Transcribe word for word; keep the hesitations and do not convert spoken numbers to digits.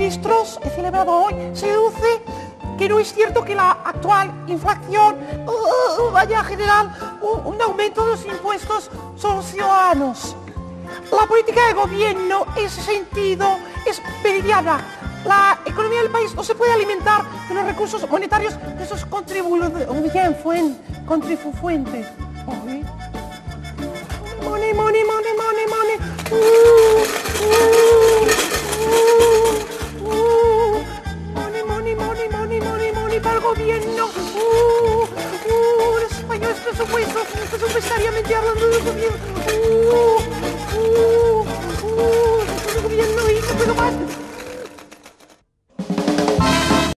Ministros, he celebrado hoy, se deduce que no es cierto que la actual inflación uh, vaya a generar un, un aumento de los impuestos sobre los ciudadanos. La política de gobierno, en ese sentido, es meridiana. La economía del país no se puede alimentar de los recursos monetarios de esos contribuyentes, contribuyentes. Money, money, money, money, money. Uh, uh, uh, uh. Money, money, money, money, money, money para el gobierno. Uh, uh, los españoles presupuestos, presupuestariamente hablando del gobierno. Uh, uh.